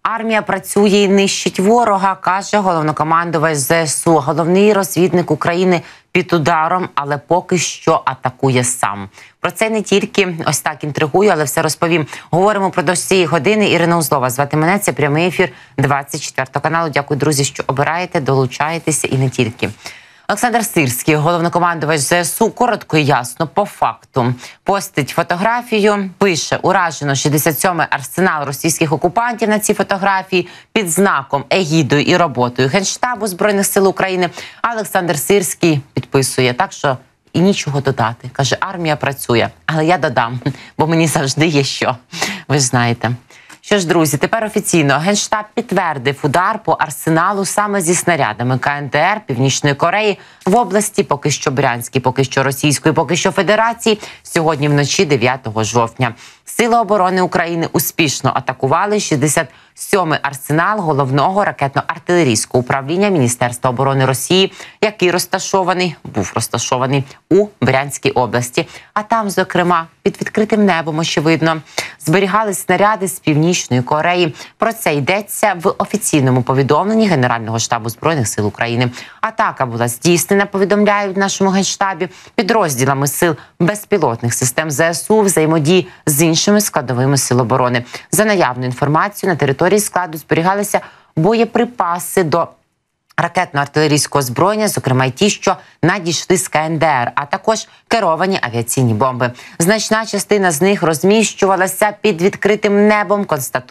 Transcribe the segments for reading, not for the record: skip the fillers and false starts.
Армія працює і нищить ворога, каже головнокомандувач ЗСУ. Головний розвідник України під ударом, але поки що атакує сам. Про це не тільки ось так інтригую, але все розповім. Говоримо впродовж цієї години. Ірина Узлова звати мене. Це прямий ефір 24 каналу. Дякую, друзі, що обираєте, долучаєтеся і не тільки. Олександр Сирський, головнокомандувач ЗСУ, коротко і ясно, по факту. Постить фотографію, пише: уражено 67-й арсенал російських окупантів на цій фотографії під знаком, егідою і роботою Генштабу Збройних сил України. Олександр Сирський підписує, так що і нічого додати. Каже, армія працює. Але я додам, бо мені завжди є що. Ви ж знаєте. Що ж, друзі, тепер офіційно Генштаб підтвердив удар по арсеналу саме зі снарядами КНДР Північної Кореї в області, поки що Брянській, поки що Російської, поки що Федерації, сьогодні вночі 9 жовтня. Сили оборони України успішно атакували 67-й арсенал головного ракетно-артилерійського управління Міністерства оборони Росії, який був розташований у Брянській області. А там, зокрема, під відкритим небом, очевидно, зберігали снаряди з Північної Кореї. Про це йдеться в офіційному повідомленні Генерального штабу Збройних сил України. Атака була здійснена, повідомляють в нашому Генштабі, підрозділами сил безпілотних систем ЗСУ взаємодії з іншими складовими сил оборони. За наявною інформацією, на території складу зберігалися боєприпаси до ракетно-артилерійського озброєння, зокрема й ті, що надійшли з КНДР, а також керовані авіаційні бомби. Значна частина з них розміщувалася під відкритим небом,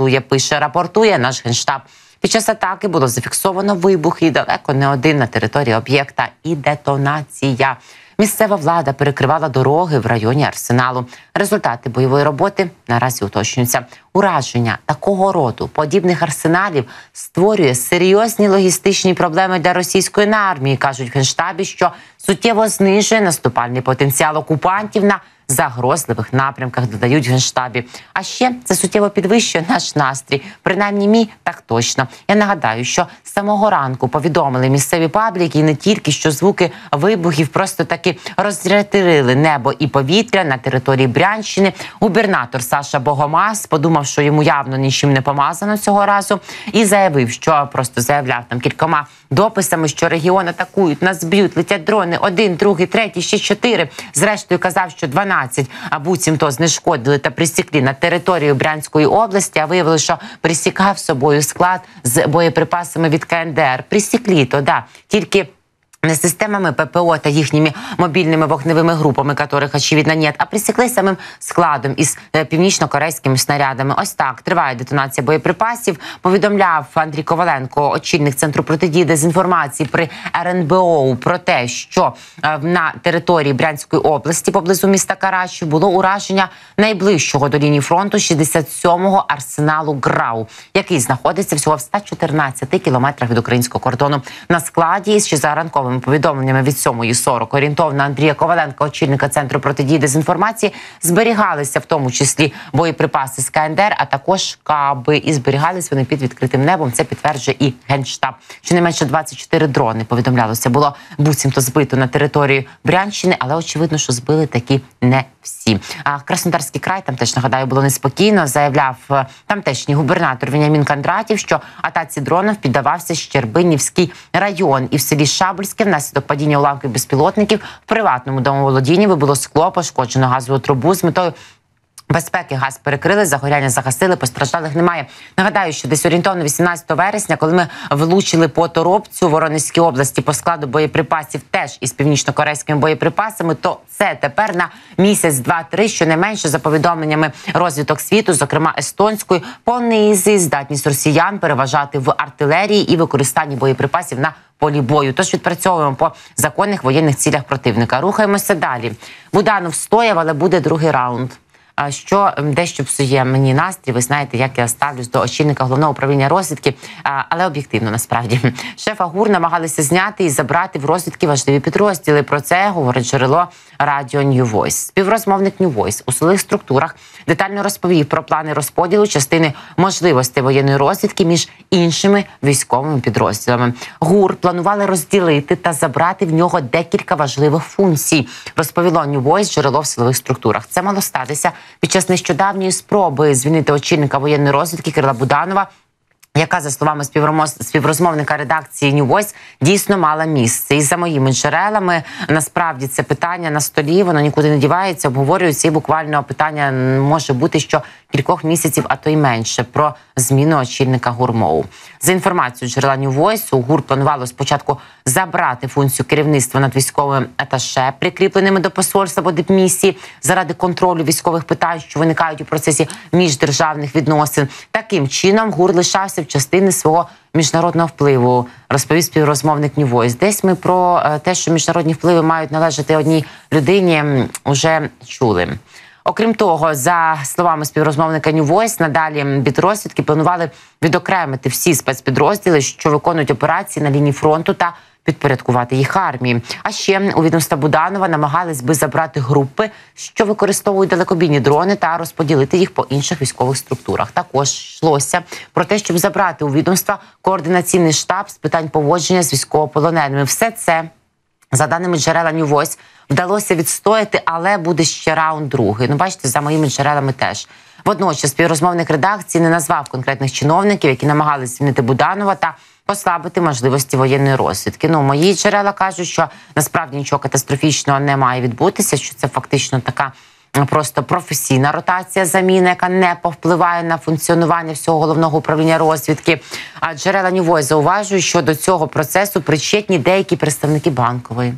рапортує наш Генштаб. Під час атаки було зафіксовано вибух і далеко не один на території об'єкта і детонація. Місцева влада перекривала дороги в районі арсеналу. Результати бойової роботи наразі уточнюються. Ураження такого роду подібних арсеналів створює серйозні логістичні проблеми для російської армії, кажуть в Генштабі, що суттєво знижує наступальний потенціал окупантів на загрозливих напрямках, додають в Генштабі. А ще це суттєво підвищує наш настрій. Принаймні мій так точно. Я нагадаю, що з самого ранку повідомили місцеві пабліки, і не тільки, що звуки вибухів просто таки розрятирили небо і повітря на території Брянщини. Губернатор Саша Богомаз подумав, що йому явно нічим не помазано цього разу, і заявив, що просто заявляв там кількома дописами, що регіон атакують, нас б'ють, летять дрони, 1, 2, 3, ще 4. Зрештою казав, що 12 буцімто знешкодили та присікли на територію Брянської області, а виявили, що присікав собою склад з боєприпасами від КНДР. Присікли, то да, тільки не системами ППО та їхніми мобільними вогневими групами, яких, очевидно, нет, а присікли самим складом із північно-корейськими снарядами. Ось так триває детонація боєприпасів. Повідомляв Андрій Коваленко, очільник Центру протидії дезінформації при РНБО, про те, що на території Брянської області, поблизу міста Карачі, було ураження найближчого до лінії фронту 67-го арсеналу ГРАУ, який знаходиться всього в 114 кілометрах від українського кордону. На складі із ранковими повідомленнями від 7:40 орієнтовно Андрія Коваленка, очільника Центру протидії дезінформації, зберігалися в тому числі боєприпаси з КНДР, а також каби. І зберігалися вони під відкритим небом. Це підтверджує і Генштаб. Щонайменше 24 дрони, повідомлялося, було буцімто збито на території Брянщини, але очевидно, що збили таки не всі. А Краснодарський край, там теж, нагадаю, було неспокійно. Заявляв тамтешній губернатор Веніамін Кондратів, що атаці дронів піддавався Щербинівський район. І в селі Шабельське внаслідок падіння уламків безпілотників в приватному домоволодінні вибило скло, пошкоджено газову трубу з метою безпеки. Газ перекрили, загоряння загасили, постраждалих немає. Нагадаю, що десь орієнтовно 18 вересня, коли ми влучили по Торопцю в Воронезькій області по складу боєприпасів теж із північно-корейськими боєприпасами, то це тепер на місяць, 2-3, щонайменше, за повідомленнями розвідок світу, зокрема естонської, понизить здатність росіян переважати в артилерії і використанні боєприпасів на полі бою. Тож відпрацьовуємо по законних воєнних цілях противника. Рухаємося далі. Буданов стояв, але буде другий раунд. Що дещо псує мені настрій. Ви знаєте, як я ставлюсь до очільника головного управління розвідки, але об'єктивно, насправді. Шефа ГУР намагалися зняти і забрати в розвідки важливі підрозділи. Про це говорить джерело радіо New Voice. Співрозмовник New Voice у силових структурах детально розповів про плани розподілу частини можливостей воєнної розвідки між іншими військовими підрозділами. ГУР планували розділити та забрати в нього декілька важливих функцій, розповіло New Voice джерело в силових структурах. Це мало статися під час нещодавньої спроби звільнити очільника воєнної розвідки Кирила Буданова яка, за словами співрозмовника редакції New Voice, дійсно мала місце. І за моїми джерелами, насправді, це питання на столі, воно нікуди не дівається, обговорюється, і буквально питання може бути, що кількох місяців, а то й менше, про зміну очільника ГУР-МОУ. За інформацією джерела New Voice, у ГУР планувало спочатку забрати функцію керівництва над військовим аташе, прикріпленими до посольства або дипмісії, заради контролю військових питань, що виникають у процесі міждержавних відносин. Таким чином, ГУР лишався в частини свого міжнародного впливу, розповів співрозмовник New Voice. Десь ми про те, що міжнародні впливи мають належати одній людині, вже чули. Окрім того, за словами співрозмовника New Voice, надалі підрозвідки планували відокремити всі спецпідрозділи, що виконують операції на лінії фронту, та підпорядкувати їх армії. А ще у відомства Буданова намагались би забрати групи, що використовують далекобійні дрони, та розподілити їх по інших військових структурах. Також йшлося про те, щоб забрати у відомства координаційний штаб з питань поводження з військовополоненими. Все це, за даними джерела New Voice, вдалося відстояти, але буде ще раунд другий. Ну, бачите, за моїми джерелами теж. Водночас співрозмовник редакції не назвав конкретних чиновників, які намагалися звільнити Буданова та послабити можливості воєнної розвідки. Ну, мої джерела кажуть, що насправді нічого катастрофічного не має відбутися, що це фактично така просто професійна ротація заміни, яка не повпливає на функціонування всього головного управління розвідки. А джерела New Voice зауважують, що до цього процесу причетні деякі представники Банкової.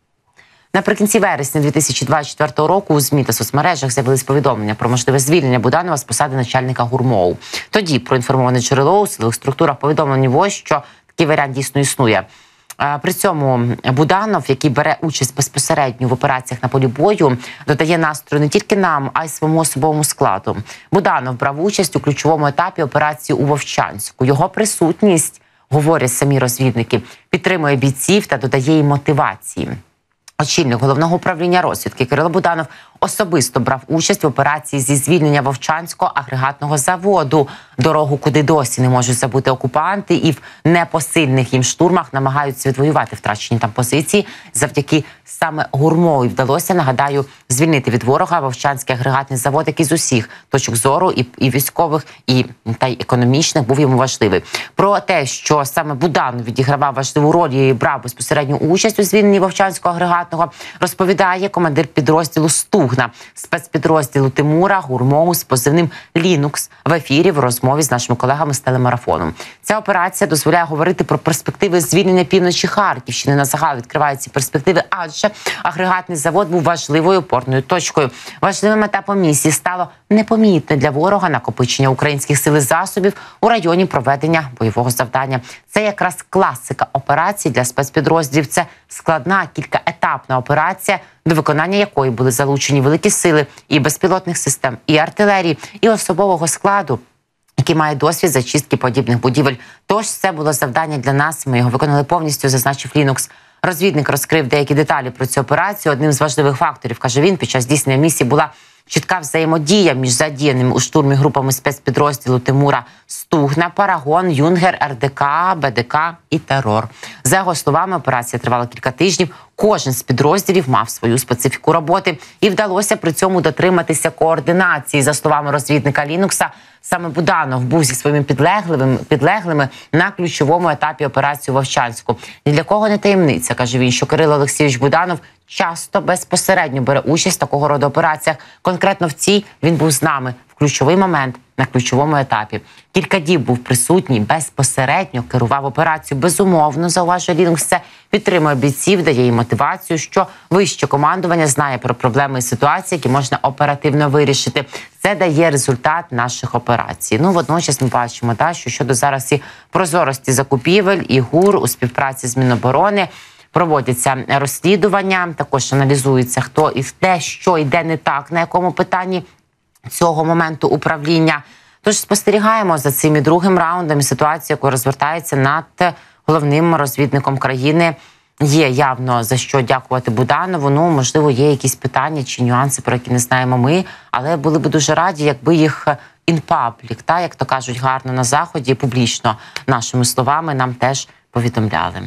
Наприкінці вересня 2024 року у ЗМІ та соцмережах з'явились повідомлення про можливе звільнення Буданова з посади начальника ГУР-МОУ. Тоді проінформоване джерело у силових структурах повідомило New Voice, що такий варіант дійсно існує. При цьому Буданов, який бере участь безпосередньо в операціях на полі бою, додає настрою не тільки нам, а й своєму особовому складу. Буданов брав участь у ключовому етапі операції у Вовчанську. Його присутність, говорять самі розвідники, підтримує бійців та додає їм мотивації. Очільник головного управління розвідки Кирило Буданов особисто брав участь в операції зі звільнення Вовчанського агрегатного заводу, дорогу, куди досі не можуть забути окупанти, і в непосильних їм штурмах намагаються відвоювати втрачені там позиції. Завдяки саме ГУР-МОУ вдалося, нагадаю, звільнити від ворога Вовчанський агрегатний завод, який з усіх точок зору, і військових, та й економічних, був йому важливий. Про те, що саме Буданов відігравав важливу роль і брав безпосередню участь у звільненні Вовчанського агрегатного, розповідає командир підрозділу «Стугна» спецпідрозділу Тимура ГУР-МОУ з позивним «Лінукс» в ефірі в розмові з нашими колегами з телемарафону. Ця операція дозволяє говорити про перспективи звільнення півночі Харківщини. На загал відкривають ці перспективи, адже агрегатний завод був важливою опорною точкою. Важливим етапом місії стало непомітне для ворога накопичення українських сил і засобів у районі проведення бойового завдання. Це якраз класика операцій для спецпідрозділів. Це складна кількаетапна операція, до виконання якої були залучені великі сили і безпілотних систем, і артилерії, і особового складу, який має досвід зачистки подібних будівель. Тож це було завдання для нас, ми його виконали повністю, зазначив Лінукс. Розвідник розкрив деякі деталі про цю операцію. Одним з важливих факторів, каже він, під час здійснення місії була чітка взаємодія між задіяними у штурмі групами спецпідрозділу Тимура «Стугна», «Парагон», «Юнгер», РДК, БДК і «Терор». За його словами, операція тривала кілька тижнів. Кожен з підрозділів мав свою специфіку роботи і вдалося при цьому дотриматися координації. За словами розвідника Лінукса, саме Буданов був зі своїми підлеглими на ключовому етапі операції у Вовчанську. Ні для кого не таємниця, каже він, що Кирило Олексійович Буданов часто безпосередньо бере участь в такого роду операціях. Конкретно в цій він був з нами в ключовий момент на ключовому етапі. Кілька діб був присутній, безпосередньо керував операцією. Безумовно, зауважує Лінукс, це підтримує бійців, дає їм мотивацію, що вище командування знає про проблеми і ситуації, які можна оперативно вирішити. Це дає результат наших операцій. Ну, водночас ми бачимо, що щодо зараз і прозорості закупівель, і ГУР у співпраці з Міноборони проводяться розслідування, також аналізується, хто і те, що йде не так, на якому питанні цього моменту управління. Тож спостерігаємо за цим і другим раундом, і ситуацію, яка розвертається над головним розвідником країни. Є явно за що дякувати Буданову. Ну, можливо, є якісь питання чи нюанси, про які не знаємо ми, але були б дуже раді, якби їх in public, як то кажуть гарно на Заході, публічно, нашими словами, нам теж повідомляли.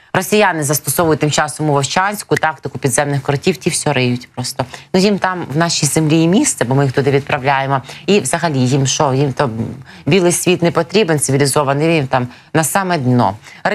Росіяни застосовують тим часом у Вовчанську тактику підземних кротів, ті все риють просто. Ну їм там в нашій землі і місце, бо ми їх туди відправляємо. І взагалі їм що? Їм то білий світ не потрібен, цивілізований, їм там на саме дно.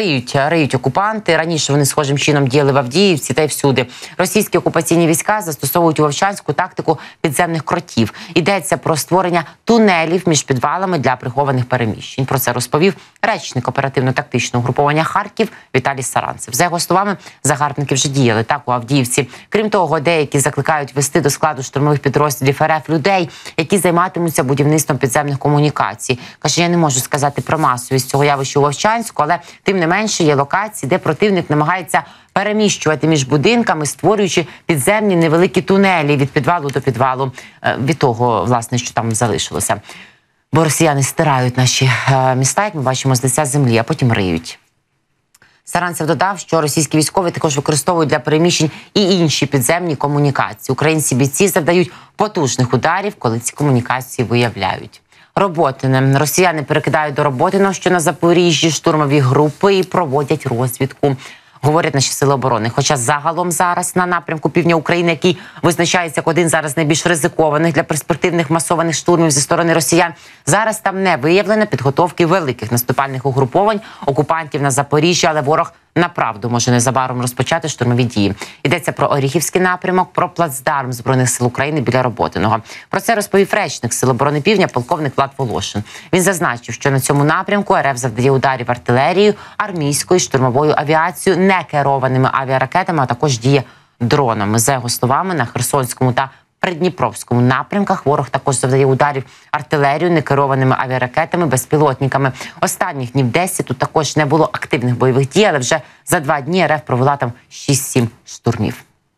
Риють окупанти. Раніше вони схожим чином діяли в Авдіївці та й всюди. Російські окупаційні війська застосовують у Вовчанську тактику підземних кротів. Йдеться про створення тунелів між підвалами для прихованих переміщень. Про це розповів речник оперативно-тактичного угруповання «Харків» Віталій Саранцев. За його словами, загарбники вже діяли так у Авдіївці. Крім того, деякі закликають вести до складу штурмових підрозділів РФ людей, які займатимуться будівництвом підземних комунікацій. Каже, я не можу сказати про масовість цього явища у Вовчанську, але тим не менше є локації, де противник намагається переміщувати між будинками, створюючи підземні невеликі тунелі від підвалу до підвалу, від того, власне, що там залишилося. Бо росіяни стирають наші міста, як ми бачимо, з лиця землі, а потім риють. Саранцев додав, що російські військові також використовують для переміщень і інші підземні комунікації. Українські бійці завдають потужних ударів, коли ці комунікації виявляють. Роботине. Росіяни перекидають до Роботиного, що на Запоріжжі, штурмові групи і проводять розвідку. Говорять наші сили оборони. Хоча загалом зараз на напрямку півдня України, який визначається як один зараз найбільш ризикованих для перспективних масованих штурмів зі сторони росіян, зараз там не виявлено підготовки великих наступальних угруповань окупантів на Запоріжжі, але ворог направду може незабаром розпочати штурмові дії. Йдеться про Оріхівський напрямок, про плацдарм Збройних сил України біля Роботиного. Про це розповів речник Сил оборони Півдня полковник Влад Волошин. Він зазначив, що на цьому напрямку РФ завдає ударів артилерією, армійською, штурмовою авіацією, некерованими авіаракетами, а також діє дронами. За його словами, на Херсонському та Придніпровському напрямках ворог також завдає ударів артилерією, некерованими авіаракетами, безпілотниками. Останніх днів 10 тут також не було активних бойових дій, але вже за 2 дні РФ провела там 6-7 штурмів.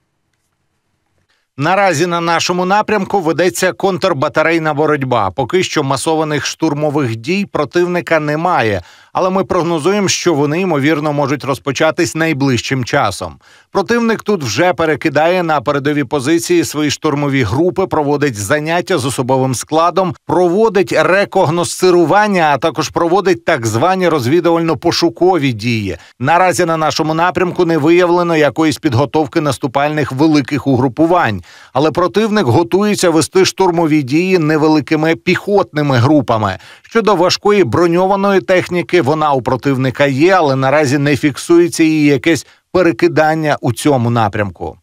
Наразі на нашому напрямку ведеться контрбатарейна боротьба. Поки що масованих штурмових дій противника немає, але ми прогнозуємо, що вони, ймовірно, можуть розпочатись найближчим часом. Противник тут вже перекидає на передові позиції свої штурмові групи, проводить заняття з особовим складом, проводить рекогносцирування, а також проводить так звані розвідувально-пошукові дії. Наразі на нашому напрямку не виявлено якоїсь підготовки наступальних великих угрупувань. Але противник готується вести штурмові дії невеликими піхотними групами. Щодо важкої броньованої техніки, вона у противника є, але наразі не фіксується її якесь перекидання у цьому напрямку.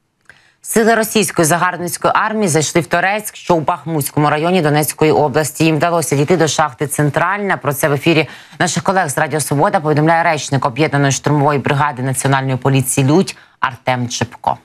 Сили російської загарбницької армії зайшли в Торецьк, що у Бахмутському районі Донецької області. Їм вдалося дійти до шахти «Центральна». Про це в ефірі наших колег з Радіо Свобода повідомляє речник об'єднаної штурмової бригади Національної поліції «Людь» Артем Чепко.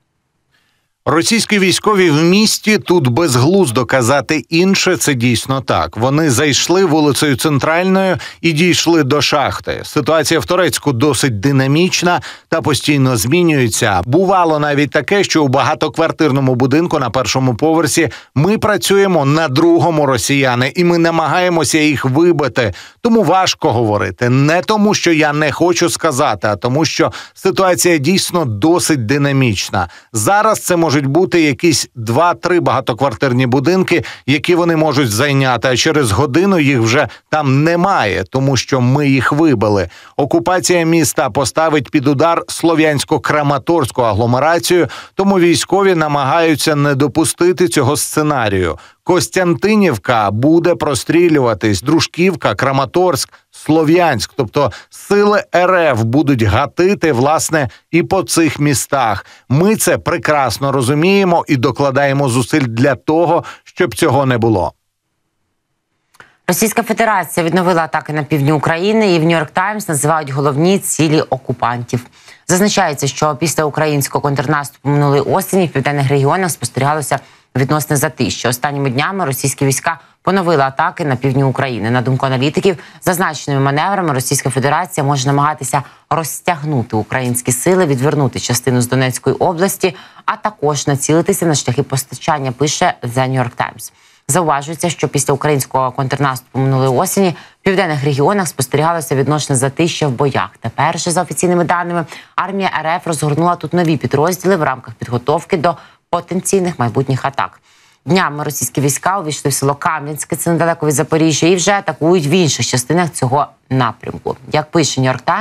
Російські військові в місті тут безглуздо казати інше, це дійсно так. Вони зайшли вулицею Центральною і дійшли до шахти. Ситуація в Торецьку досить динамічна та постійно змінюється. Бувало навіть таке, що у багатоквартирному будинку на першому поверсі ми працюємо, на другому росіяни, і ми намагаємося їх вибити. Тому важко говорити. Не тому, що я не хочу сказати, а тому, що ситуація дійсно досить динамічна. Зараз це можуть бути якісь 2-3 багатоквартирні будинки, які вони можуть зайняти, а через годину їх вже там немає, тому що ми їх вибили. Окупація міста поставить під удар Слов'янсько-Краматорську агломерацію, тому військові намагаються не допустити цього сценарію. Костянтинівка буде прострілюватись, Дружківка, Краматорськ, Слов'янськ. Тобто сили РФ будуть гатити, власне, і по цих містах. Ми це прекрасно розуміємо і докладаємо зусиль для того, щоб цього не було. Російська Федерація відновила атаки на півдні України і в Нью-Йорк Таймс називають головні цілі окупантів. Зазначається, що після українського контрнаступу минулої осені в південних регіонах спостерігалося відносне затища. Останніми днями російські війська поновили атаки на півдні України. На думку аналітиків, зазначеними маневрами Російська Федерація може намагатися розтягнути українські сили, відвернути частину з Донецької області, а також націлитися на шляхи постачання, пише The New York Times. Зауважується, що після українського контрнаступу минулої осені в південних регіонах спостерігалося відносне затища в боях. Тепер же, за офіційними даними, армія РФ розгорнула тут нові підрозділи в рамках підготовки до потенційних майбутніх атак. Днями російські війська увійшли в село Кам'янське, це недалеко від Запоріжжя, і вже атакують в інших частинах цього напрямку. Як пише New York Times,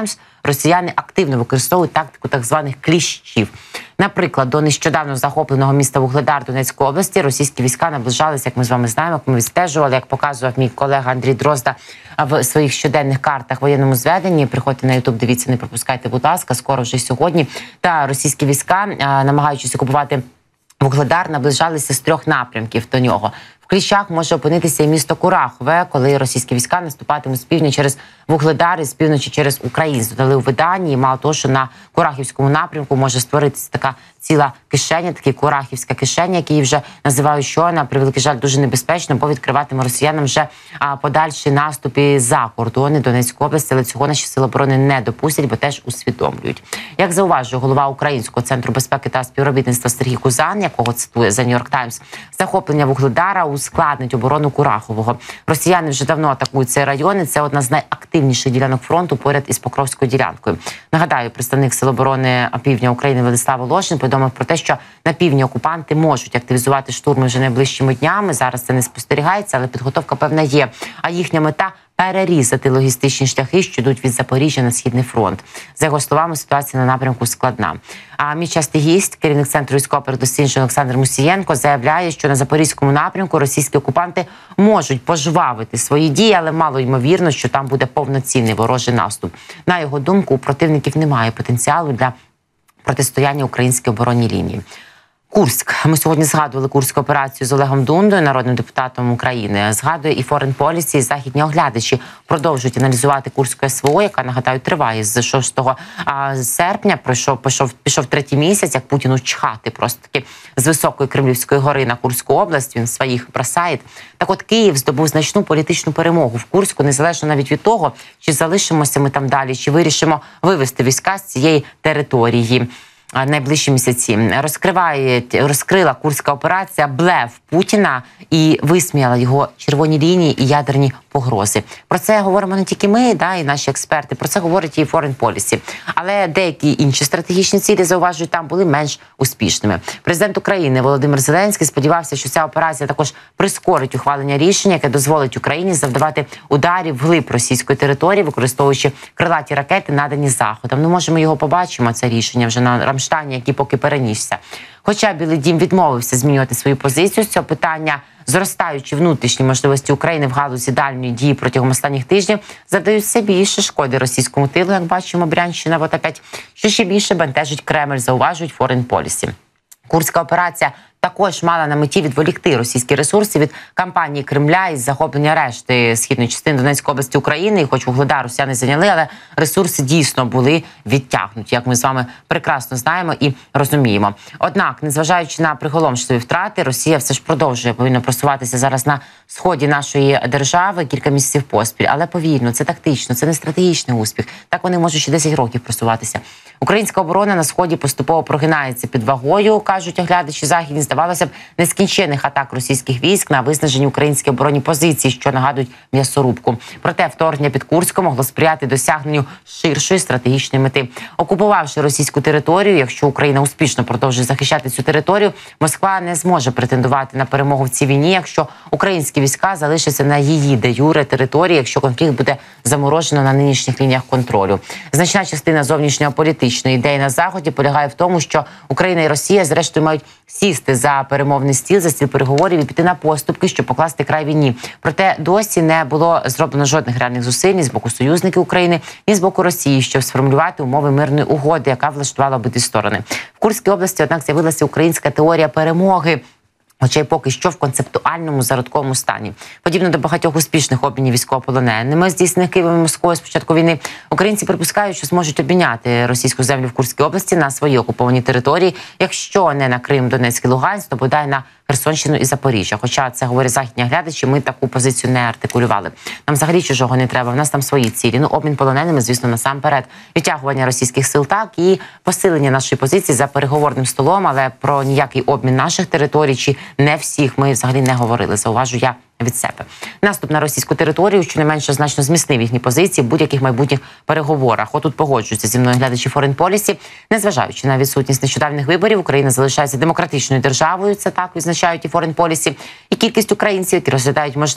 росіяни активно використовують тактику так званих кліщів. Наприклад, до нещодавно захопленого міста Вугледар Донецької області російські війська наближалися, як ми з вами знаємо, як ми відстежували, як показував мій колега Андрій Дрозда в своїх щоденних картах в воєнному зведенні. Приходьте на YouTube, дивіться, не пропускайте, будь ласка, скоро вже сьогодні. Та російські війська, намагаючись окупувати Вугледар, наближалися з 3 напрямків до нього. В кліщах може опинитися і місто Курахове, коли російські війська наступатимуть з півдня через Вугледар і з півночі через Україну. Додали у виданні, і мало того, що на Курахівському напрямку може створитися така ціла кишеня, така Курахівська кишеня, яку її вже називають, що на превеликий жаль дуже небезпечно, бо відкриватиме росіянам вже подальші наступи за кордони Донецької області, але цього наші сили оборони не допустять, бо теж усвідомлюють. Як зауважує голова Українського центру безпеки та співробітництва Сергій Кузан, якого цитує The New York Times, захоплення Вугледара ускладнить оборону Курахового. Росіяни вже давно атакують цей район, і це одна з найактивніших ділянок фронту поряд із Покровською ділянкою. Нагадаю, представник Сил оборони Півдня України Владислав Волошин повідомив про те, що на півдні окупанти можуть активізувати штурми вже найближчими днями. Зараз це не спостерігається, але підготовка певна є. А їхня мета – перерізати логістичні шляхи, що йдуть від Запоріжжя на Східний фронт. За його словами, ситуація на напрямку складна. А мій частий гість, керівник Центру військових передосліджень Олександр Мусієнко, заявляє, що на Запорізькому напрямку російські окупанти можуть пожвавити свої дії, але мало ймовірно, що там буде повноцінний ворожий наступ. На його думку, у противників немає потенціалу для протистояння українській оборонній лінії. Курськ. Ми сьогодні згадували Курську операцію з Олегом Дундою, народним депутатом України. Згадує і Foreign Policy, і західні оглядачі продовжують аналізувати Курську СВО, яка, нагадаю, триває з 6 серпня. Пішов 3-й місяць, як Путіну чхати просто таки з високої Кремлівської гори на Курську область. Він своїх бросає. Так от Київ здобув значну політичну перемогу в Курську, незалежно навіть від того, чи залишимося ми там далі, чи вирішимо вивести війська з цієї території. Найближчі місяці розкрила Курська операція блеф Путіна і висміяла його червоні лінії і ядерні погрози. Про це говоримо не тільки ми, і наші експерти, про це говорить і Foreign Policy. Але деякі інші стратегічні цілі, зауважують, там були менш успішними. Президент України Володимир Зеленський сподівався, що ця операція також прискорить ухвалення рішення, яке дозволить Україні завдавати ударів вглиб російської території, використовуючи крилаті ракети, надані Заходом. Може, ми його побачимо, це рішення вже на Рамштайні, який поки перенісся. Хоча Білий дім відмовився змінювати свою позицію з цього питання, зростаючи внутрішні можливості України в галузі дальньої дії протягом останніх тижнів завдають все більше шкоди російському тилу, як бачимо, Брянщина, вот опять, що ще більше бентежить Кремль, зауважують Foreign Policy. Курська операція також мала на меті відволікти російські ресурси від кампанії Кремля із захоплення решти східної частини Донецької області України. І хоч Вугледар росіяни зайняли, але ресурси дійсно були відтягнуті, як ми з вами прекрасно знаємо і розуміємо. Однак, незважаючи на приголомшливі втрати, Росія все ж продовжує повинна просуватися зараз на сході нашої держави кілька місяців поспіль. Але повільно, це тактично, це не стратегічний успіх. Так вони можуть ще 10 років просуватися. Українська оборона на сході поступово прогинається під вагою, кажуть оглядачі західні, здавалося б, нескінченних атак російських військ на виснажені українські оборонні позиції, що нагадують м'ясорубку. Проте вторгнення під Курськом могло сприяти досягненню ширшої стратегічної мети. Окупувавши російську територію, якщо Україна успішно продовжує захищати цю територію, Москва не зможе претендувати на перемогу в цій війні, якщо українські війська залишаться на її де-юре території, якщо конфлікт буде заморожено на нинішніх лініях контролю. Значна частина зовнішньополітичної ідеї на Заході полягає в тому, що Україна і Росія зрештою мають сісти за перемовний стіл, за стіл переговорів і піти на поступки, щоб покласти край війні. Проте досі не було зроблено жодних реальних зусиль ні з боку союзників України, ні з боку Росії, щоб сформулювати умови мирної угоди, яка влаштувала обидві сторони. В Курській області, однак, з'явилася українська теорія перемоги, хоча й поки що в концептуальному зародковому стані. Подібно до багатьох успішних обмінів військовополоненими, здійснених Києвом і Москвою з початку війни, українці припускають, що зможуть обміняти російську землю в Курській області на свої окуповані території, якщо не на Крим, Донецьк і Луганськ, то бодай на Херсонщину і Запоріжжя. Хоча це говорять західні глядачі, ми таку позицію не артикулювали. Нам взагалі чужого не треба, в нас там свої цілі. Обмін полоненими, звісно, насамперед. Відтягування російських сил так і посилення нашої позиції за переговорним столом, але про ніякий обмін наших територій чи не всіх ми взагалі не говорили, зауважу я від себе. Наступ на російську територію, що не менше значно зміцнив їхні позиції в будь-яких майбутніх переговорах. Отут погоджуються зі мною глядачі Foreign Policy. Незважаючи на відсутність нещодавних виборів, Україна залишається демократичною державою, це так відзначають і Foreign Policy. І кількість українців, які розглядають можливість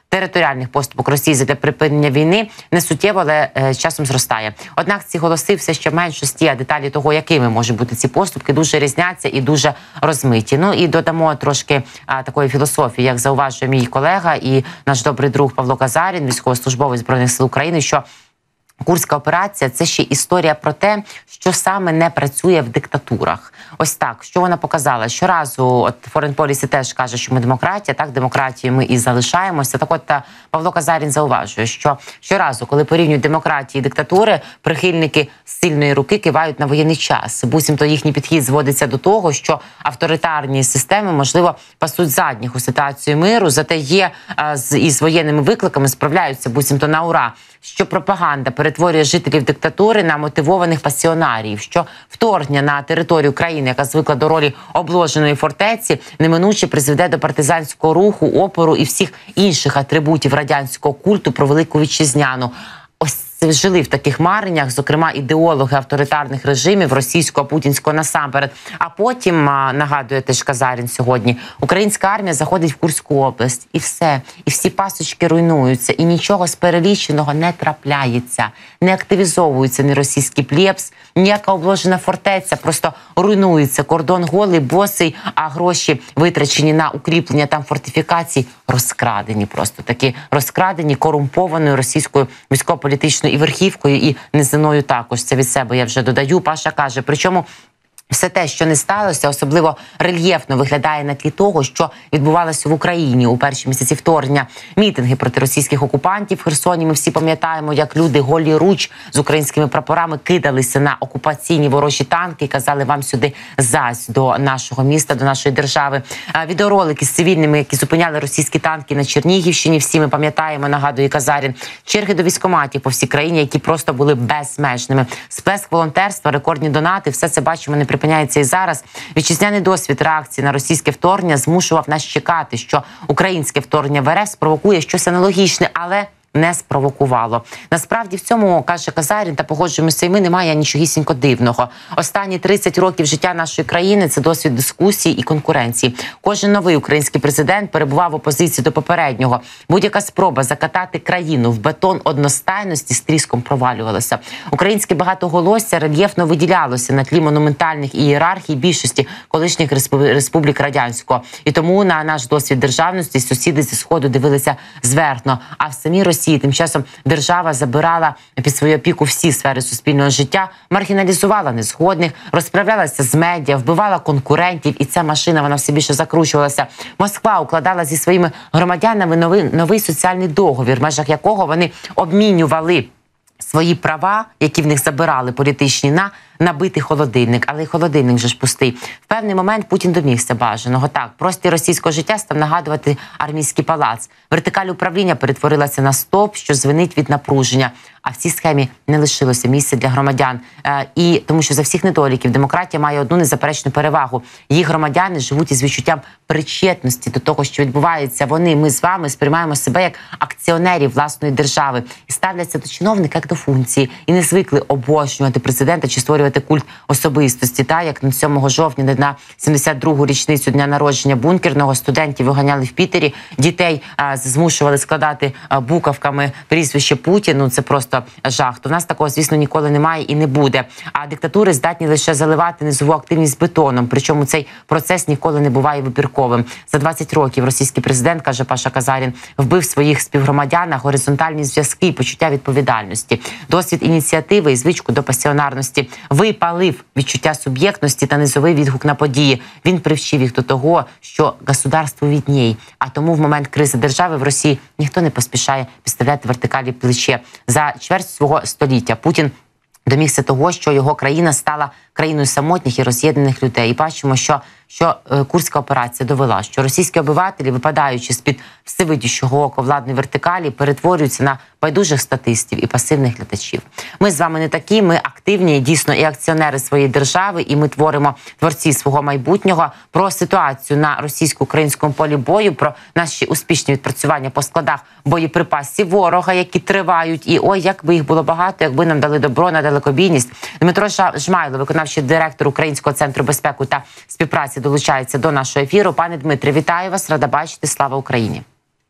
територіальних поступок Росії для припинення війни не суттєво, але часом зростає. Однак ці голоси все ще в меншості, а деталі того, якими можуть бути ці поступки, дуже різняться і дуже розмиті. Ну і додамо трошки такої філософії, як зауважує мій колега і наш добрий друг Павло Казарін, військовослужбовець Збройних сил України, що Курська операція – це ще історія про те, що саме не працює в диктатурах. Ось так, що вона показала. Щоразу, от Foreign Policy теж каже, що ми демократія, так, демократією ми і залишаємося. Так от Павло Казарін зауважує, що щоразу, коли порівнюють демократії і диктатури, прихильники сильної руки кивають на воєнний час. Буцімто їхній підхід зводиться до того, що авторитарні системи, можливо, пасуть задніх у ситуацію миру, зате є із воєнними викликами, справляються буцімто на ура. Що пропаганда перетворює жителів диктатури на мотивованих пасіонарів, що вторгнення на територію країни, яка звикла до ролі обложеної фортеці, неминуче призведе до партизанського руху, опору і всіх інших атрибутів радянського культу про Велику Вітчизняну. Ось жили в таких мареннях, зокрема, ідеологи авторитарних режимів, російського, путінського насамперед. А потім, нагадує теж Казарін сьогодні, українська армія заходить в Курську область. І все. І всі пасочки руйнуються. І нічого з переліченого не трапляється. Не активізовується ні російський плебс, ніяка обложена фортеця. Просто руйнується. Кордон голий, босий, а гроші, витрачені на укріплення там фортифікацій, розкрадені просто. Такі розкрадені корумпованою російською військово-політичною і верхівкою, і низиною також. Це від себе я вже додаю. Паша каже, причому все те, що не сталося, особливо рельєфно виглядає на тлі того, що відбувалося в Україні у перші місяці вторгнення. Мітинги проти російських окупантів в Херсоні. Ми всі пам'ятаємо, як люди голіруч з українськими прапорами кидалися на окупаційні ворожі танки і казали: вам сюди зась до нашого міста, до нашої держави. Відеоролики з цивільними, які зупиняли російські танки на Чернігівщині. Всі ми пам'ятаємо, нагадує Казарін. Черги до військкоматів по всій країні, які просто були безмежними. Сплеск волонтерства, рекордні донати, все це бачимо, не припиняється і зараз. Вітчизняний досвід реакції на російське вторгнення змушував нас чекати, що українське вторгнення в РФ спровокує щось аналогічне, але не спровокувало. Насправді в цьому, каже Казарін, та погоджуємося і ми, немає нічогісінько дивного. Останні 30 років життя нашої країни – це досвід дискусії і конкуренції. Кожен новий український президент перебував в опозиції до попереднього. Будь-яка спроба закатати країну в бетон одностайності з тріском провалювалася. Українське багатоголосся рельєфно виділялося на тлі монументальних ієрархій більшості колишніх республік радянського. І тому на наш досвід державності сусіди зі Сходу дивилися зверхно. А в самій Росії тим часом держава забирала під свою опіку всі сфери суспільного життя, маргіналізувала незгодних, розправлялася з медіа, вбивала конкурентів, і ця машина, вона все більше закручувалася. Москва укладала зі своїми громадянами новий соціальний договір, в межах якого вони обмінювали свої права, які в них забирали політичні, на набитий холодильник. Але й холодильник вже ж пустий. В певний момент Путін домігся бажаного. Так, простір російського життя став нагадувати армійський палац. Вертикаль управління перетворилася на стовп, що звенить від напруження. А в цій схемі не лишилося місця для громадян. І тому що за всіх недоліків демократія має одну незаперечну перевагу. Її громадяни живуть із відчуттям причетності до того, що відбувається. Ми з вами сприймаємо себе як акціонерів власної держави і ставляться до чиновника як до функції. І не звикли обожнювати президента чи створювати культ особистості. Та, як на 7 жовтня, на 72-гу річницю дня народження бункерного, студентів виганяли в Пітері, дітей змушували складати буковками прізвище Путін. Ну, це просто жах. То в нас такого, звісно, ніколи немає і не буде. А диктатури здатні лише заливати низову активність бетоном. Причому цей процес ніколи не буває вибірковим. За 20 років російський президент, каже Паша Казарін, вбив в своїх співгромадянах горизонтальні зв'язки і почуття відповідальності, досвід ініціативи і звичку до пасіонарності, випалив відчуття суб'єктності та низовий відгук на події. Він привчив їх до того, що государство відній. А тому в момент кризи держави в Росії ніхто не поспішає підставляти вертикалі плече. За чверть свого століття Путін домігся того, що його країна стала країною самотніх і роз'єднаних людей. І бачимо, що Курська операція довела, що російські обивателі, випадаючи з-під всевидющого ока владної вертикалі, перетворюються на байдужих статистів і пасивних глядачів. Ми з вами не такі, ми активні, дійсно, і акціонери своєї держави, і ми творимо творці свого майбутнього. Про ситуацію на російсько-українському полі бою, про наші успішні відпрацювання по складах боєприпасів ворога, які тривають. І ой, як би їх було багато, якби нам дали добро на далекобійність. Дмитро Жмайло, виконавчий директор Українського центру безпеки та співпраці, долучається до нашого ефіру. Пане Дмитре, вітаю вас, рада бачити. Слава Україні!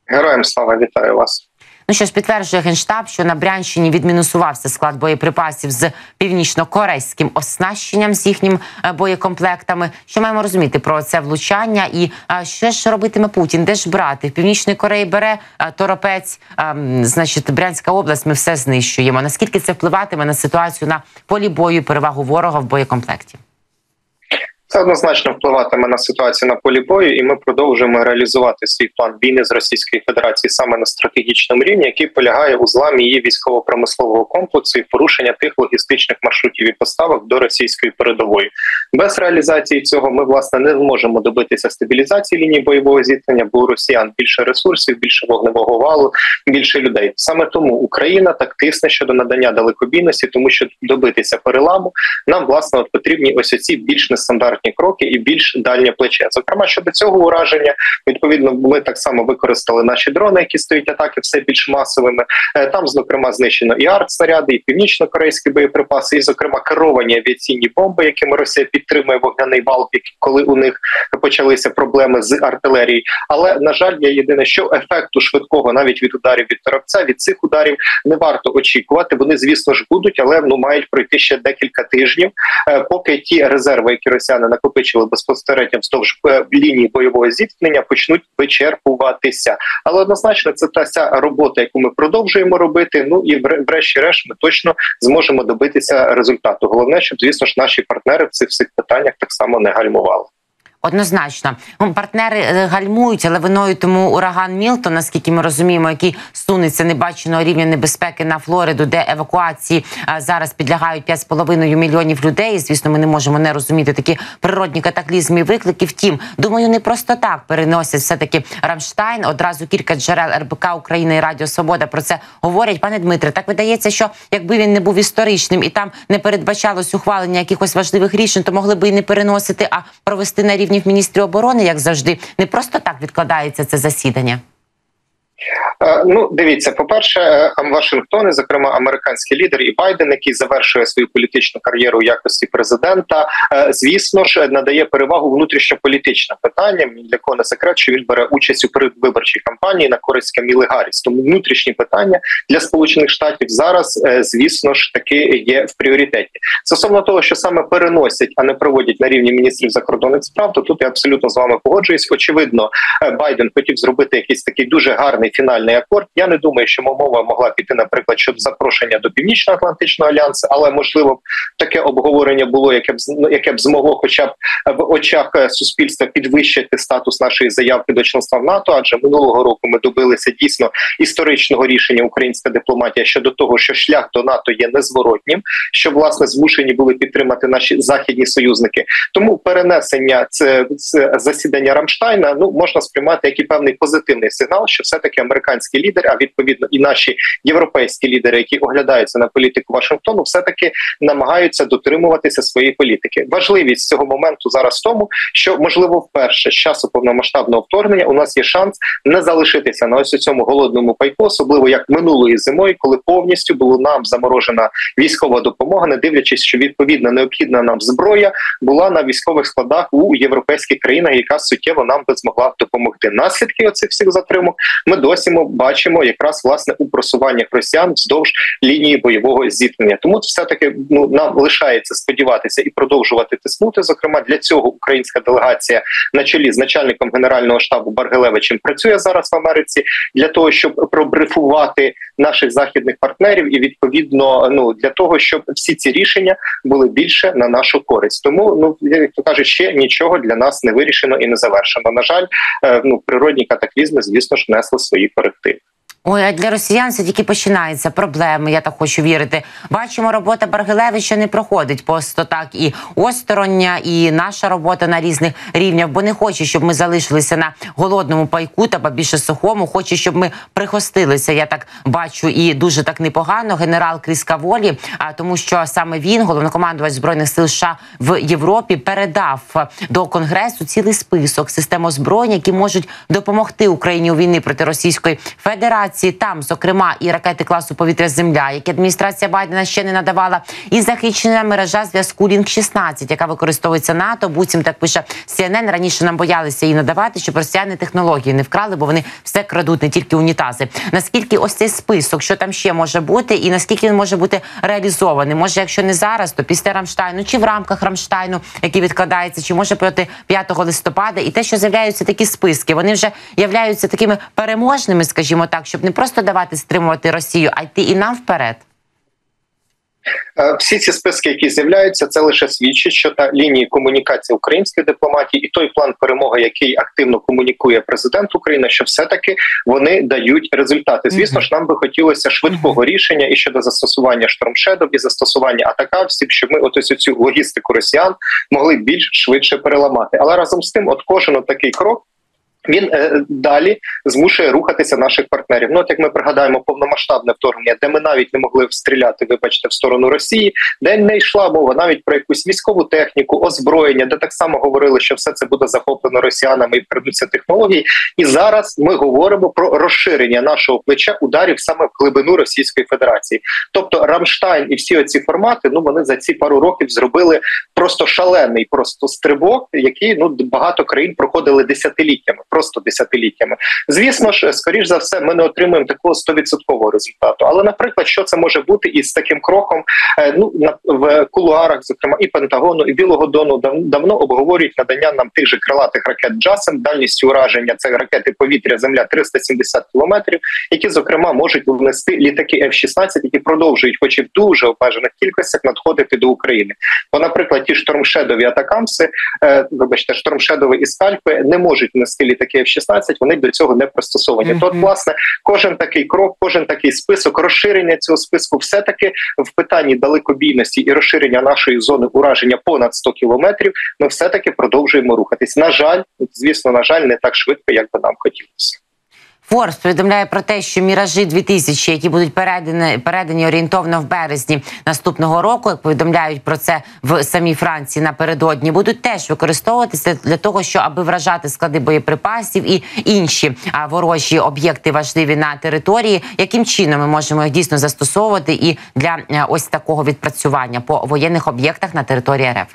Героям слава, вітаю вас. Ну що ж, підтверджує Генштаб, що на Брянщині відмінусувався склад боєприпасів з північно-корейським оснащенням, з їхнім боєкомплектами. Що маємо розуміти про це влучання? І що ж робитиме Путін? Де ж брати? В Північної Кореї бере торопець, значить, Брянська область, ми все знищуємо. Наскільки це впливатиме на ситуацію на полі бою і перевагу ворога в боєкомплекті? Це однозначно впливатиме на ситуацію на полі бою, і ми продовжуємо реалізувати свій план війни з Російською Федерацією саме на стратегічному рівні, який полягає у зламі її військово-промислового комплексу і порушення тих логістичних маршрутів і поставок до російської передової. Без реалізації цього ми, власне, не зможемо добитися стабілізації лінії бойового зіткнення, бо у росіян більше ресурсів, більше вогневого валу, більше людей. Саме тому Україна так тисне щодо надання далекобійності, тому що добитися переламу нам, власне, потрібні ось оці більш нестандартні кроки і більш дальнє плече. Зокрема, щодо цього ураження, відповідно, ми так само використали наші дрони, які стають атаки все більш масовими. Там, зокрема, знищено і артснаряди, і північно-корейські боєприпаси, і, зокрема, керовані авіаційні бомби, якими Росія підтримує вогняний вал, коли у них почалися проблеми з артилерією. Але, на жаль, є єдине, що ефекту швидкого навіть від ударів від торопця, від цих ударів не варто очікувати. Вони, звісно ж, будуть, але мають пройти ще декілька тижнів, поки ті резерви, які росіяни накопичили безпосередньо вздовж лінії бойового зіткнення, почнуть вичерпуватися. Але однозначно це та робота, яку ми продовжуємо робити. Ну і врешті-решт ми точно зможемо добитися результату. Головне, щоб, звісно ж, наші партнери в цих всіх питаннях так само не гальмували. Однозначно. Партнери гальмують, але виною тому ураган Мілтон, наскільки ми розуміємо, який сунеться небаченого рівня небезпеки на Флориду, де евакуації зараз підлягають 5,5 мільйонів людей. І, звісно, ми не можемо не розуміти такі природні катаклізми і виклики. Втім, думаю, не просто так переносять все-таки Рамштайн. Одразу кілька джерел РБК Україна і Радіо Свобода про це говорять. Пане Дмитре, так видається, що якби він не був історичним і там не передбачалось ухвалення якихось важливих рішень, то могли би і не переносити, а провести на рівні міністрів оборони, як завжди. Не просто так відкладається це засідання. Ну, дивіться, по-перше, Вашингтон, і, зокрема, американський лідер і Байден, який завершує свою політичну кар'єру у якості президента, звісно ж, надає перевагу внутрішньополітичним питанням. Для кого не секрет, що він бере участь у передвиборчій кампанії на користь Каміли Гарріс. Тому внутрішні питання для Сполучених Штатів зараз, звісно ж, таки є в пріоритеті. Стосовно того, що саме переносять, а не проводять на рівні міністрів закордонних справ, то тут я абсолютно з вами погоджуюсь. Очевидно, Байден хотів зробити якийсь такий дуже гарний фінальний акорд. Я не думаю, що мова могла піти, наприклад, щоб запрошення до Північно-Атлантичного альянсу, але, можливо, таке обговорення було, яке б змогло хоча б в очах суспільства підвищити статус нашої заявки до членства в НАТО, адже минулого року ми добилися дійсно історичного рішення українська дипломатія щодо того, що шлях до НАТО є незворотнім, що, власне, змушені були підтримати наші західні союзники. Тому перенесення засідання Рамштайна, можна сприймати як і певний позитивний сигнал, що все-таки американські лідери, а відповідно і наші європейські лідери, які оглядаються на політику Вашингтону, все-таки намагаються дотримуватися своєї політики. Важливість цього моменту зараз в тому, що, можливо, вперше з часу повномасштабного вторгнення у нас є шанс не залишитися на ось цьому голодному пайку, особливо як минулої зимою, коли повністю була нам заморожена військова допомога, не дивлячись, що відповідно необхідна нам зброя була на військових складах у європейських країнах, яка суттєво нам би змогла допомогти. Наслідки оцих всіх затримок ми досі бачимо якраз, власне, у просуваннях росіян вздовж лінії бойового зіткнення. Тому все-таки нам лишається сподіватися і продовжувати тиснути. Зокрема, для цього українська делегація на чолі з начальником Генерального штабу Баргилевичем працює зараз в Америці для того, щоб пробрифувати наших західних партнерів і, відповідно, для того, щоб всі ці рішення були більше на нашу користь. Тому, як то кажуть, ще нічого для нас не вирішено і не завершено. На жаль, природні катаклізми, звісно ж, несли свої корективи. Ой, а для росіян це тільки починається. Проблеми, я так хочу вірити. Бачимо, робота Баргилевича не проходить просто так. І остороння, і наша робота на різних рівнях. Бо не хоче, щоб ми залишилися на голодному пайку та більше сухому. Хоче, щоб ми прихостилися, я так бачу, і дуже так непогано. Генерал Кріскаволі, тому що саме він, головнокомандувач Збройних сил США в Європі, передав до Конгресу цілий список систем озброєння, які можуть допомогти Україні у війні проти Російської Федерації. ситуації там, зокрема, і ракети класу повітря-земля, які адміністрація Байдена ще не надавала, і захищена мережа зв'язку Link-16, яка використовується НАТО, буцім, так пише CNN, раніше нам боялися її надавати, щоб росіяни технології не вкрали, бо вони все крадуть, не тільки унітази. Наскільки ось цей список, що там ще може бути, і наскільки він може бути реалізований? Може, якщо не зараз, то після Рамштайну, чи в рамках Рамштайну, який відкладається, чи може проти 5 листопада. І те, що з'являються такі списки, вони вже являються такими переможними, скажімо так, щоб не просто давати стримувати Росію, а йти і нам вперед. Всі ці списки, які з'являються, це лише свідчить, що та лінії комунікації української дипломатії і той план перемоги, який активно комунікує президент України, що все-таки вони дають результати. Звісно ж, нам би хотілося швидкого рішення і щодо застосування штормшедов, і застосування атакамсів, щоб ми ось цю логістику росіян могли більш швидше переламати. Але разом з тим, кожен такий крок, він далі змушує рухатися наших партнерів. Ну, от як ми пригадаємо повномасштабне вторгнення, де ми навіть не могли стріляти, вибачте, в сторону Росії, де не йшла мова навіть про якусь військову техніку, озброєння, де так само говорили, що все це буде захоплено росіянами і передуться технології. І зараз ми говоримо про розширення нашого плеча ударів саме в глибину Російської Федерації. Тобто Рамштайн і всі оці формати, вони за ці пару років зробили просто шалений стрибок, який багато країн проходили десятиліттями. Просто десятиліттями. Звісно ж, скоріш за все, ми не отримуємо такого 100% результату. Але, наприклад, що це може бути із таким кроком? В кулуарах, зокрема, і Пентагону, і Білого Дому давно обговорюють надання нам тих же крилатих ракет «Джасем», дальністю ураження – це ракети повітря-земля 370 кілометрів, які, зокрема, можуть внести літаки F-16, які продовжують, хоч і в дуже обмежених кількостях, надходити до України. Бо, наприклад, ті штормшедові атакамси, штормшедові і скальпи не можуть внести літаки F-16, вони до цього не пристосовані. То, власне, кожен такий крок, кожен такий список, розширення цього списку, все-таки в питанні далекобійності і розширення нашої зони ураження понад 100 кілометрів, ми все-таки продовжуємо рухатись. На жаль, не так швидко, як би нам хотілося. Форбс повідомляє про те, що «Міражі-2000», які будуть передані орієнтовно в березні наступного року, як повідомляють про це в самій Франції напередодні, будуть теж використовуватися для того, що аби вражати склади боєприпасів і інші ворожі об'єкти важливі на території. Яким чином ми можемо їх дійсно застосовувати і для ось такого відпрацювання по воєнних об'єктах на території РФ?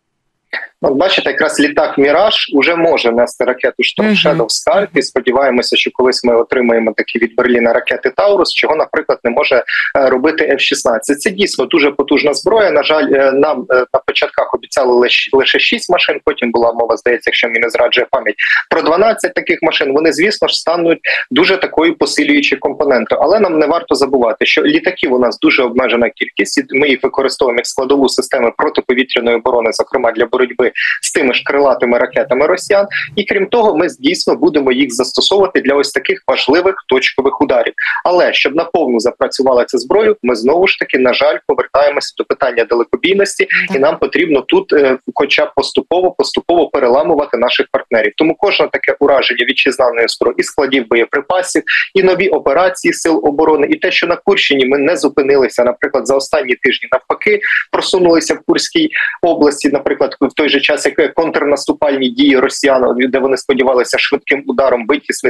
Бачите, якраз літак «Міраж» уже може нести ракету «Шторм Шедоу» «Скальп», і сподіваємося, що колись ми отримаємо такі від Берліна ракети «Таурус», чого, наприклад, не може робити F-16. Це дійсно дуже потужна зброя. На жаль, нам на початках обіцяли лише 6 машин, потім була мова, здається, якщо мені не зраджує пам'ять, про 12 таких машин. Вони, звісно ж, стануть дуже такою посилюючою компонентою. Але нам не варто забувати, що літаків у нас дуже обмежена кількість, і ми їх використовуємо як складову систему протиповітряної оборони, зокрема для боротьби з тими ж крилатими ракетами росіян. І крім того, ми дійсно будемо їх застосовувати для ось таких важливих точкових ударів. Але щоб наповну запрацювала ця зброя, ми знову ж таки, на жаль, повертаємося до питання далекобійності, і нам потрібно тут хоча б поступово переламувати наших партнерів. Тому кожне таке ураження вітчизняної зброї і складів боєприпасів, і нові операції сил оборони, і те, що на Курщині ми не зупинилися, наприклад, за останні тижні навпаки, просунулися в Курській області, наприклад, в той же час, як контрнаступальні дії росіян, де вони сподівалися швидким ударом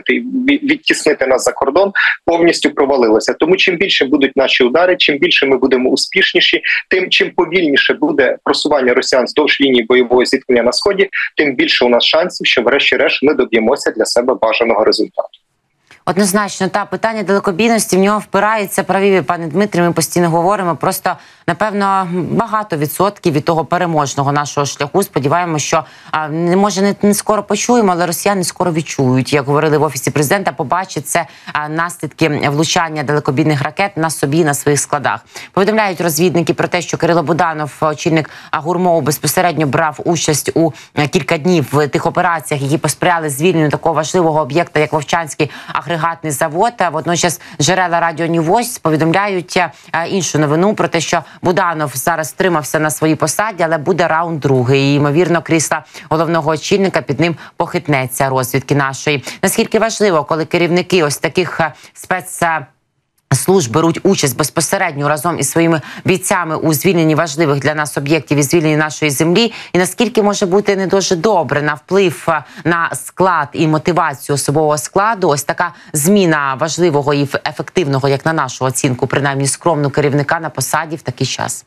відтіснити нас за кордон, повністю провалилося. Тому чим більше будуть наші удари, чим більше ми будемо успішніші, тим чим повільніше буде просування росіян вздовж лінії бойового зіткнення на Сході, тим більше у нас шансів, що врешті-решт ми доб'ємося для себе бажаного результату. Однозначно, питання далекобійності в нього впирається, праві, пане Дмитрі, ми постійно говоримо, просто, напевно, багато відсотків від того переможного нашого шляху. Сподіваємося, що, може, не скоро почуємо, але росіяни скоро відчують, як говорили в Офісі Президента, побачать це наслідки влучання далекобійних ракет на собі, на своїх складах. Повідомляють розвідники про те, що Кирило Буданов, очільник ГУРМО, безпосередньо брав участь у кілька днів в тих операціях, які посприяли звільненню такого важливого об'єкта, як Вовчанський агрегатний завод. Водночас джерела Радіо Ньюс повідомляють іншу новину про те, що Буданов зараз стримався на своїй посаді, але буде раунд другий. І, ймовірно, крісла головного очільника під ним похитнеться розвідки нашої. Наскільки важливо, коли керівники ось таких служб беруть участь безпосередньо разом із своїми бійцями у звільненні важливих для нас об'єктів і звільненні нашої землі, і наскільки може бути не дуже добре на вплив на склад і мотивацію особового складу ось така зміна важливого і ефективного, як на нашу оцінку, принаймні скромну, керівника на посаді в такий час?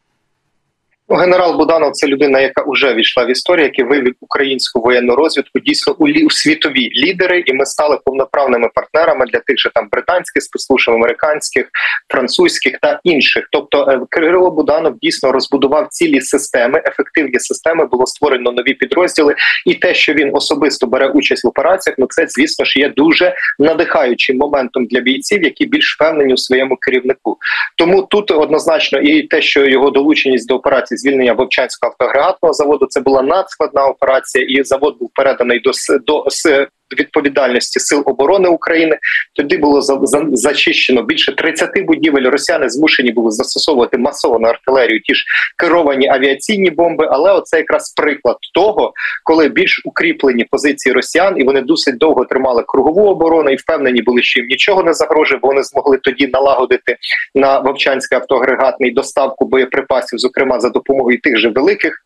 Генерал Буданов – це людина, яка вже війшла в історію, який вивів українську воєнну розвідку дійсно у світові лідери, і ми стали повноправними партнерами для тих же там британських спецслужб, американських, французьких та інших. Тобто Кирило Буданов дійсно розбудував цілі системи, ефективні системи, було створено нові підрозділи, і те, що він особисто бере участь в операціях, ну це, звісно ж, є дуже надихаючим моментом для бійців, які більш впевнені у своєму керівнику. Тому тут однозначно і те, що його долученість до операції звільнення Вовчанського автоагрегатного заводу, це була надскладна операція, і завод був переданий до відповідальності Сил оборони України. Тоді було зачищено більше 30 будівель. Росіяни змушені були застосовувати масовану артилерію, ті ж керовані авіаційні бомби. Але оце якраз приклад того, коли більш укріплені позиції росіян, і вони досить довго тримали кругову оборону і впевнені були, що їм нічого не загрожує, бо вони змогли тоді налагодити на Вовчанський автоагрегатний доставку боєприпасів, зокрема за допомогою тих же великих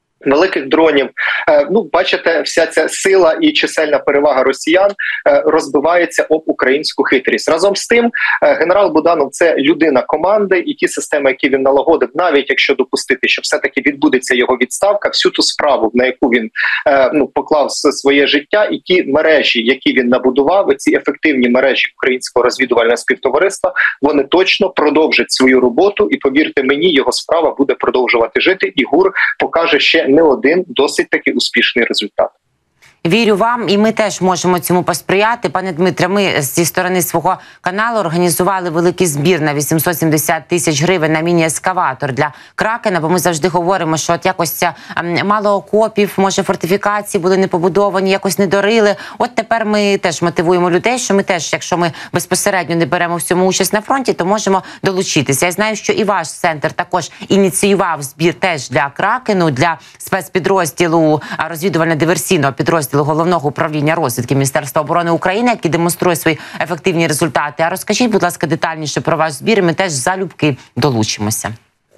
дронів. Ну, бачите, вся ця сила і чисельна перевага росіян розбивається об українську хитрість. Разом з тим, генерал Буданов – це людина команди, і ті системи, які він налагодив, навіть якщо допустити, що все-таки відбудеться його відставка, всю ту справу, на яку він поклав своє життя, і ті мережі, які він набудував, ці ефективні мережі українського розвідувального співтовариства, вони точно продовжать свою роботу, і повірте мені, його справа буде продовжувати жити, і ГУР покаже ще не один досить таки успішний результат. Вірю вам, і ми теж можемо цьому посприяти. Пане Дмитре, ми зі сторони свого каналу організували великий збір на 870 тисяч гривень на міні-ескаватор для Кракена, бо ми завжди говоримо, що от якось мало окопів, може фортифікації були не побудовані, якось не дорили. От тепер ми теж мотивуємо людей, що ми теж, якщо ми безпосередньо не беремо в цьому участь на фронті, то можемо долучитися. Я знаю, що і ваш центр також ініціював збір теж для Кракену, для спецпідрозділу розвідувально-диверсійного підрозділу Головного управління розвідки Міністерства оборони України, який демонструє свої ефективні результати. А розкажіть, будь ласка, детальніше про ваш збір, і ми теж залюбки долучимося.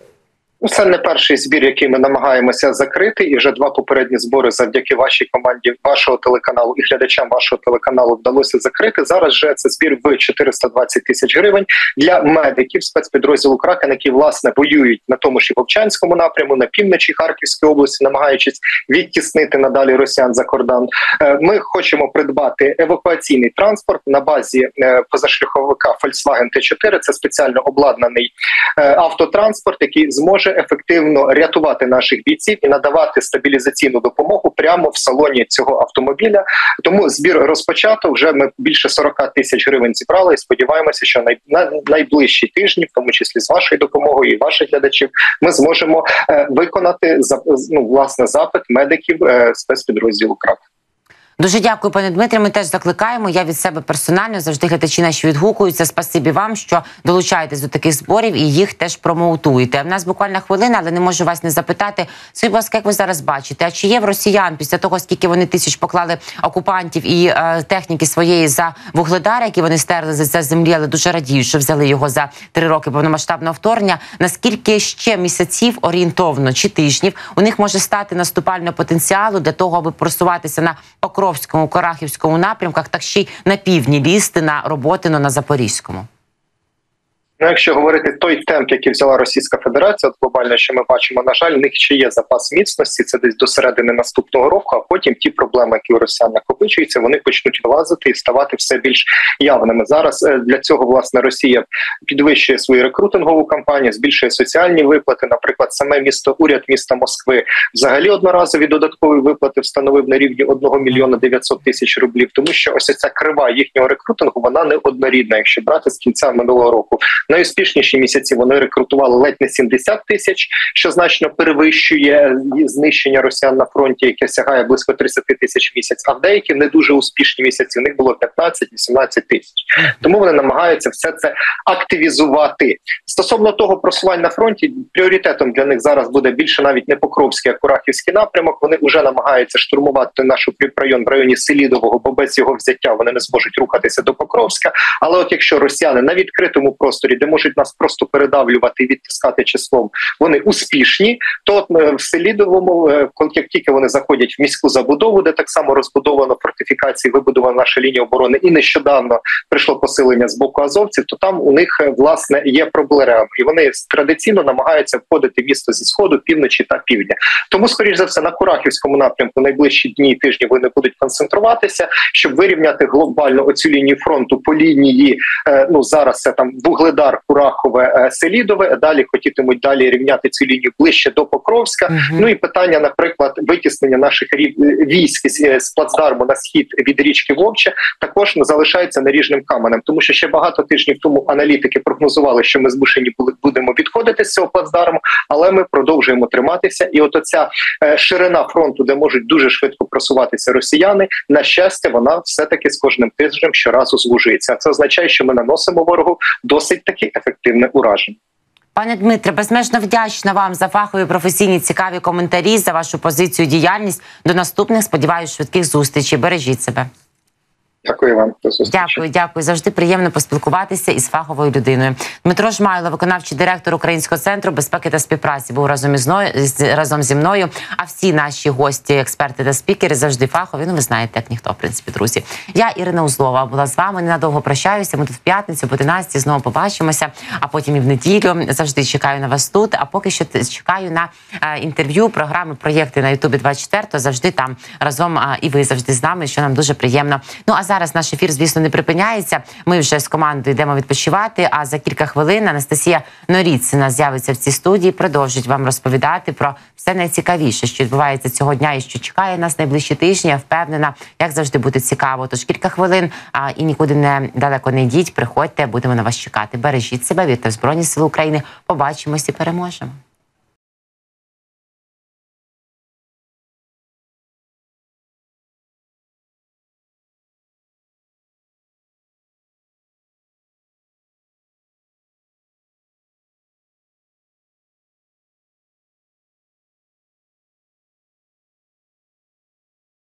Це не перший збір, який ми намагаємося закрити, і вже 2 попередні збори завдяки вашій команді, вашого телеканалу і глядачам вашого телеканалу вдалося закрити. Зараз же це збір в 420 тисяч гривень для медиків спецпідрозділу Кракен, які, власне, воюють на тому ж і Вовчанському напряму, на півночі Харківської області, намагаючись відтіснити надалі росіян за кордон. Ми хочемо придбати евакуаційний транспорт на базі позашляховика Volkswagen T4. Це спеціально обладнаний автотранспорт, який зможе ефективно рятувати наших бійців і надавати стабілізаційну допомогу прямо в салоні цього автомобіля. Тому збір розпочато, вже ми більше 40 тисяч гривень зібрали і сподіваємося, що на найближчі тижні, в тому числі з вашою допомогою і ваших глядачів, ми зможемо виконати власне запит медиків спецпідрозділу Крак. Дуже дякую, пане Дмитре. Ми теж закликаємо. Я від себе персонально, завжди глядачі наші відгукуються. Спасибі вам, що долучаєтесь до таких зборів і їх теж промоутуєте. В нас буквально хвилина, але не можу вас не запитати. Скажіть, будь ласка, як ви зараз бачите, а чи є в росіян після того, скільки вони тисяч поклали окупантів і техніки своєї за Вугледар, які вони стерли за землі, але дуже радіють, що взяли його за 3 роки повномасштабного вторгнення, наскільки ще місяців орієнтовно чи тижнів у них може стати наступального потенціалу для того, аби просуватися на Покровському, Корахівському напрямках, так ще й на півдні лізти на Роботино, на Запорізькому? Ну, якщо говорити той темп, який взяла Російська Федерація, от глобально, що ми бачимо, на жаль, в них ще є запас міцності, це десь до середини наступного року, а потім ті проблеми, які у росіян накопичуються, вони почнуть вилазити і ставати все більш явними. Зараз для цього, власне, Росія підвищує свою рекрутингову кампанію, збільшує соціальні виплати. Наприклад, саме уряд міста Москви взагалі одноразові додаткові виплати встановив на рівні 1 мільйона 900 тисяч рублів, тому що ось ця крива їхнього рекрутингу, вона не однорідна, якщо брати з кінця минулого року. Найуспішніші місяці вони рекрутували ледь не 70 тисяч, що значно перевищує знищення росіян на фронті, яке сягає близько 30 тисяч в місяць. А в деякі не дуже успішні місяці у них було 15-18 тисяч. Тому вони намагаються все це активізувати. Стосовно того просування на фронті, пріоритетом для них зараз буде більше навіть не Покровський, а Курахівський напрямок. Вони вже намагаються штурмувати наш укріпрайон в районі Селідового, бо без його взяття вони не зможуть рухатися до Покровська. Але от якщо росіяни на відкритому просторі, де можуть нас просто передавлювати і відтискати числом, вони успішні, то от в Селідовому, як тільки вони заходять в міську забудову, де так само розбудовано фортифікації, вибудована наша лінія оборони, і нещодавно прийшло посилення з боку азовців, то там у них, власне, є проблеми. І вони традиційно намагаються входити в місто зі сходу, півночі та півдня. Тому, скоріш за все, на Курахівському напрямку найближчі дні і тижні вони будуть концентруватися, щоб вирівняти глобально оцю лінію фронту по лінії, зараз це там Вугледар, Курахове, Селідове, далі хотітимуть далі рівняти цю лінію ближче до Покровська. Ну і питання, наприклад, витіснення наших військ з плацдарму на схід від річки Вовче також залишається наріжним каменем, тому що ще багато тижнів тому аналітики прогнозували, що ми змушені будемо відходити з цього плацдарму, але ми продовжуємо триматися. І от оця ширина фронту, де можуть дуже швидко просуватися росіяни, на щастя, вона все-таки з кожним тижнем щоразу звужується. Це означає, що ми наносимо ворогу досить таки ефективне ураження. Пане Дмитре, безмежно вдячна вам за фахові, професійні, цікаві коментарі, за вашу позицію, діяльність. До наступних, сподіваюся, швидких зустрічей. Бережіть себе. Дякую вам. Дякую. Завжди приємно поспілкуватися із фаховою людиною. Дмитро Жмайло, виконавчий директор Українського центру безпеки та співпраці, був разом зі мною. А всі наші гості, експерти та спікери завжди фахові. Ви знаєте, як ніхто, в принципі, друзі. Я, Ірина Узлова, була з вами. Ненадовго прощаюся. Ми тут в п'ятницю, об 11 знову побачимося. А потім і в неділю. Завжди чекаю на вас тут. А поки що чекаю на інтерв'ю, програми, проєкти на Ютубі 24. То завжди там разом і ви завжди з нами, що нам дуже приємно. Ну, а зараз наш ефір, звісно, не припиняється. Ми вже з командою йдемо відпочивати, а за кілька хвилин Анастасія Норіцина з'явиться в цій студії, продовжить вам розповідати про все найцікавіше, що відбувається цього дня і що чекає нас найближчі тижні. Я впевнена, як завжди буде цікаво. Тож кілька хвилин і нікуди далеко не йдіть, приходьте, будемо на вас чекати. Бережіть себе, вірте в Збройні Сили України. Побачимось і переможемо.